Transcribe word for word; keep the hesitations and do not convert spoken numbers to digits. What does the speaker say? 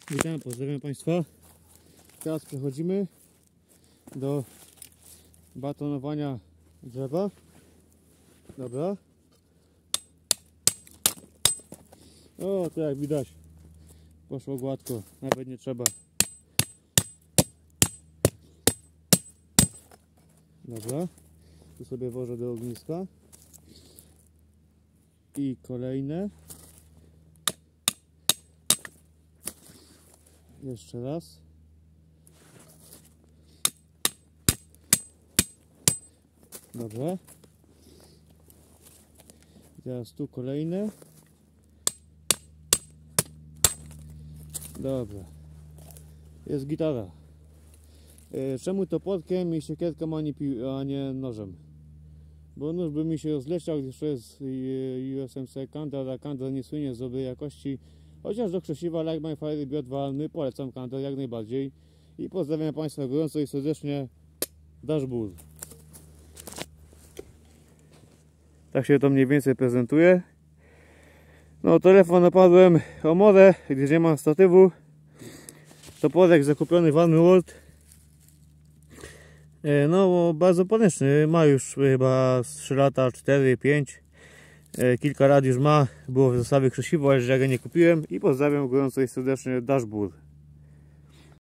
Witam, pozdrawiam Państwa. Teraz przechodzimy do batonowania drzewa. Dobra. O, to jak widać poszło gładko, nawet nie trzeba. Dobra. Tu sobie włożę do ogniska. I kolejne. Jeszcze raz. Dobra. I teraz tu kolejne. Dobra. Jest gitara. E, czemu to płotkiem i siekierką, a nie, a nie nożem? Bo nóż by mi się rozleciał, gdyż to jest U S M C Kandar, a Kandar nie słynie z dobrej jakości. Chociaż do krzesiwa Like My Fire Biot walny polecam Kandar jak najbardziej. I pozdrawiam Państwa gorąco i serdecznie. Dashboard. Tak się to mniej więcej prezentuje. No, telefon opadłem o morę, gdyż nie mam statywu. Toporek zakupiony w Army World. No, bardzo poręczny, ma już chyba trzy lata, cztery, pięć. Kilka lat już ma, było w zestawie krzesiwo, ale ja go nie kupiłem. I pozdrawiam gorąco i serdecznie Dashboard.